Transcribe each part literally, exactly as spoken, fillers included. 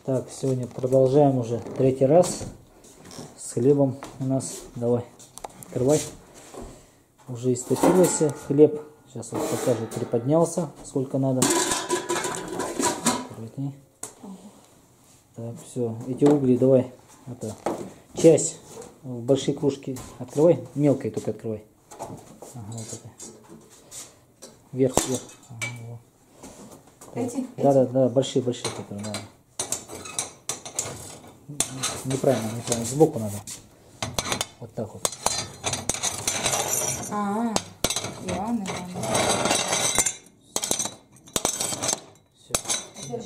Так, сегодня продолжаем уже третий раз с хлебом у нас. Давай, открывай. Уже истопился хлеб. Сейчас вот покажу, приподнялся, сколько надо. Аккуратней. Так, все. Эти угли давай. Это часть в большие кружки открывай. Мелкой только открывай. Ага, вот это. Вверх, вверх. Ага, вот. Эти? Да, да, да, большие, большие, которые надо. Неправильно, неправильно. Сбоку надо. Вот так вот. А, ладно, ладно. Все.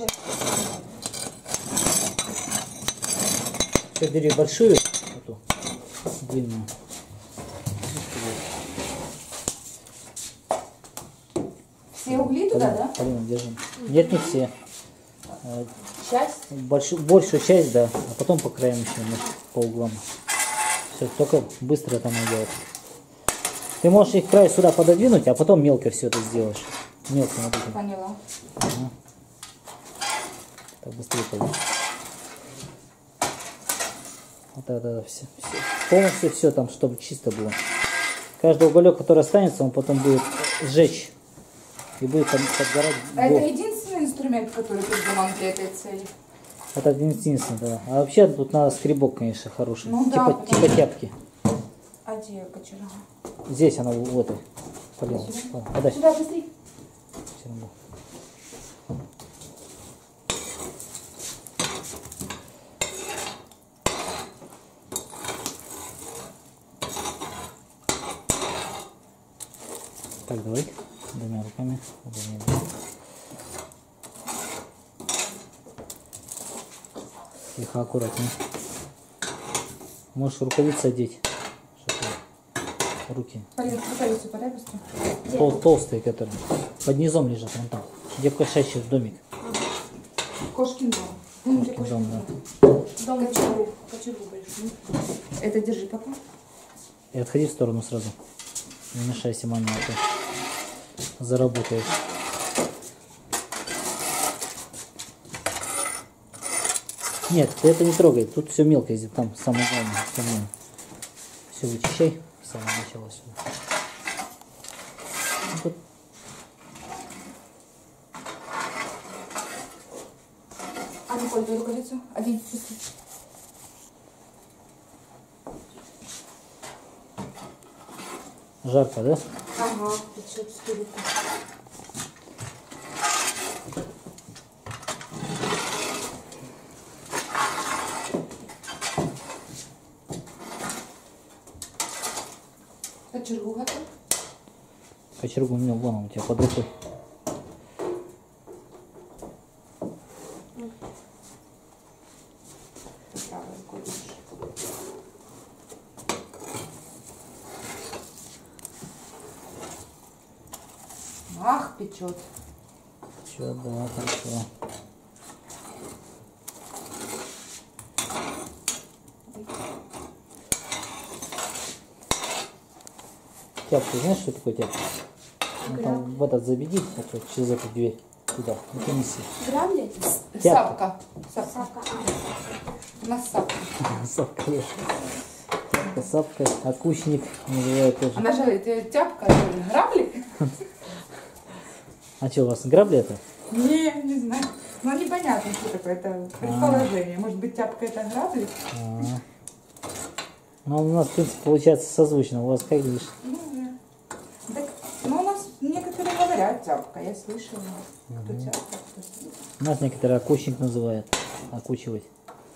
Все, бери большую, эту длинную. Все угли туда, Полина, да? Полина, держи. Нет, не все. Часть? Большую, большую часть, да, а потом по краям еще, по углам. Все, только быстро это надо делать. Ты можешь их край сюда пододвинуть, а потом мелко все это сделаешь. Мелко надо. Поняла. Ага. Так быстрее получится. Вот это все, все. Полностью все там, чтобы чисто было. Каждый уголек, который останется, он потом будет сжечь. И будет там подгорать. А это единственный инструмент, который придуман для этой цели? Это единственное, да. А вообще тут надо скребок, конечно, хороший. Ну, типа, да, типа тяпки. А где кочерга? Здесь она в этой. Полина, подай. Сюда, быстрее. Так, давай. Двумя руками. Тихо, аккуратнее. Можешь рукавицы одеть. Руки. Полин, рукавицу подай быстрее. Тол толстые, которые под низом лежат, вон там. Где кошачий домик. Кошкин дом. Кошкин дом, да. Дом кочергу. Кочергу большую. Это держи пока. И отходи в сторону сразу. Не мешайся, маме, а то заработаешь. Нет, ты это не трогай. Тут все мелко, здесь там самое главное. Самое. Все вычищай с самого начала сюда. Вот. А ну, Коль, дай рукавицу. Один, быстрее. Жарко, да? Ага, пятьсот четыре. Кочергу готов? Кочергу у меня вон у тебя под рукой. Ах, печет. Все, да, хорошо. Тяпку, знаешь, что такое тяпка? Ну, там в этот заведи, вот, через эту дверь. Туда, не неси. Грабли? Сапка. Сапка. У нас сапка. Сапка, да. Тяпка, сапка, окучник называют тоже. Она же это тяпка, это грабли? А что, у вас грабли это? Не, не знаю. Ну, непонятно, что такое. Это предположение. Может быть, тяпка это грабли? А -а -а. Ну, у нас, в принципе, получается созвучно. У вас как видишь? Ну, да. Так, ну, у нас некоторые говорят тяпка. Я слышала, кто тяпка, кто слышит. У нас некоторые окучник называют. Окучивать.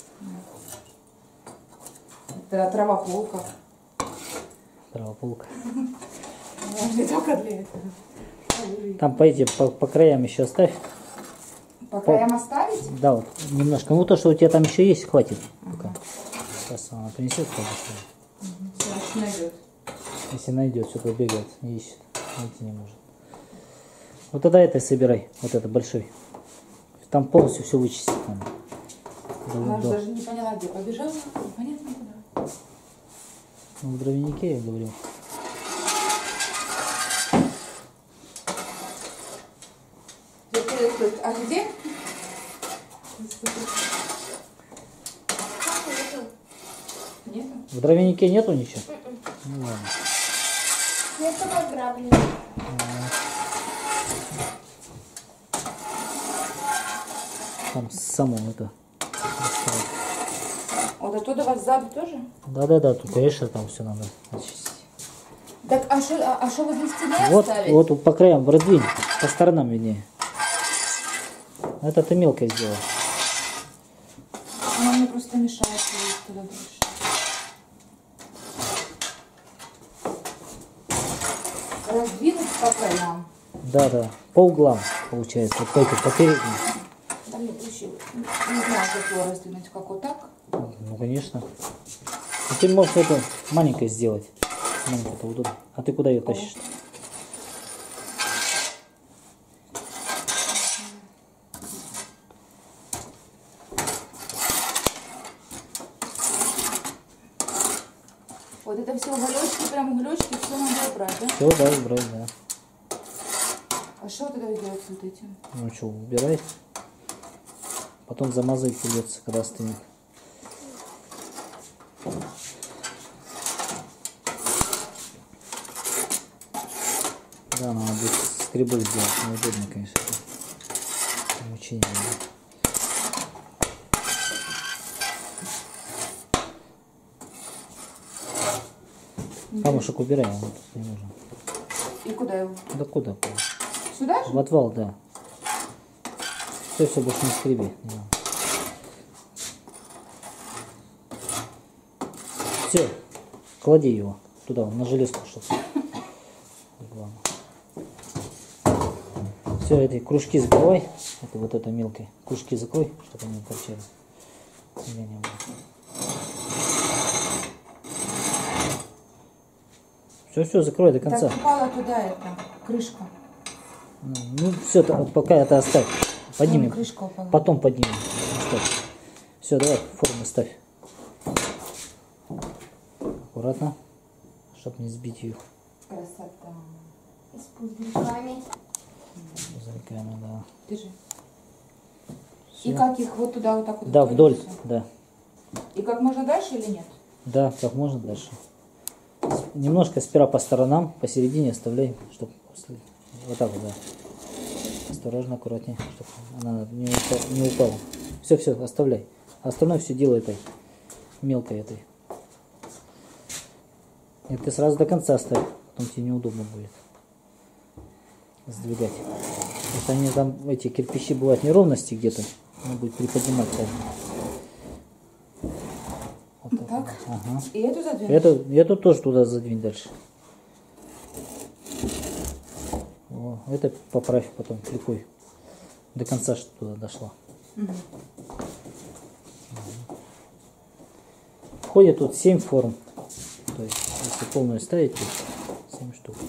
Это травополка. Травополка. Не только для этого. Там по этим, по, по краям еще оставь. По краям оставить? Да, вот немножко. Ну, то, что у тебя там еще есть, хватит. Пока. Сейчас она принесет, конечно. Угу. Найдет. Если найдет, что-то бегает, ищет. Найти не может. Вот тогда это собирай. Вот это большой. Там полностью все вычистить надо. Она же даже не поняла, где побежала. Непонятно куда. Ну, в дровянике я говорил. А где? Нет? В дровянике нету ничего? Ну ладно. Я только грабли. Там само это. Вот оттуда вас сзади тоже? Да-да-да, тут, конечно, там все надо очистить. Так, а что а, а шо вы на стене Вот, оставить? вот по краям раздвинь, по сторонам виднее. Это ты мелко сделал. Она мне просто мешает туда дальше. Раздвинуть по краям. Да-да, по углам получается, вот только по передним. Да мне вообще не знаю, как его раздвинуть, как вот так. Ну, конечно. А ты можешь это маленькое сделать. Маленькое это удобно. А ты куда ее тащишь? Вот это все уголечки, прям уголечки, все надо убрать, да? Все, да, убрать, да. А что тогда делать с вот этим? Ну что, убирай. Потом замазать придется, когда остынет. Да, надо будет скребок сделать. Неудобно, конечно. Мучение. Камушек убирай, он тут не нужен. И куда его? Да куда? Сюда же? В отвал, да. Все, все, больше не скреби. Все, клади его туда, на железку что-то. Все, эти кружки закрывай. Это вот это мелкое. Кружки закрой, чтобы они не торчали. Не было. Все, все, закрой до конца. Так упала туда эта крышка. Ну, все, пока это оставь. Поднимем. Крышка упала. Потом поднимем. Оставь. Все, давай форму ставь. Аккуратно, чтобы не сбить ее. Красота. С пузырьками. Пузырьками, да. Держи. Всё. И как их вот туда вот так вот? Да, вдоль, всё? да. И как можно дальше или нет? Да, как можно дальше. Немножко сперва по сторонам, посередине оставляй, чтобы после... Вот так вот, да. Осторожно, аккуратнее, чтобы она не упала. Не упала. Все, все, оставляй. Остальное все делай этой мелкой этой. Нет, ты сразу до конца оставь, потом тебе неудобно будет сдвигать. Потому что они там, эти кирпичи бывают неровности где-то, он будет приподнимать. Вот так. Так. Ага. И эту задвинуть? Это, эту тоже туда задвинь дальше. О, это поправь потом, кликуй. До конца, что туда дошло. Угу. Входит тут семь форм. То есть, если полную ставить, то семь штук.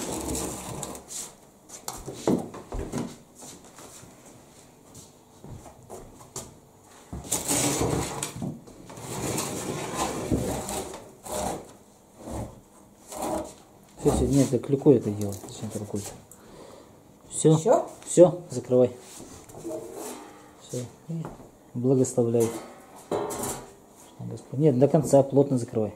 Все, все, нет, ты кликуй это делать, зачем ты рукой? Все, Все? все, закрывай. Все, и благословляй. Нет, до конца плотно закрывай.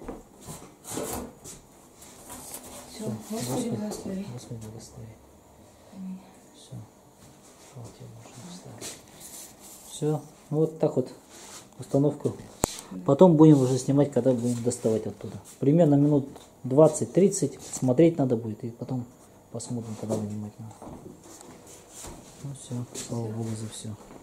Все, Господи, благослови. Господи, благослови. Все. Вот я можно вставить. Все. Ну, вот так вот установку. Потом будем уже снимать, когда будем доставать оттуда. Примерно минут двадцать-тридцать. Смотреть надо будет. И потом посмотрим, когда вынимать надо. Ну все. Слава Богу за все.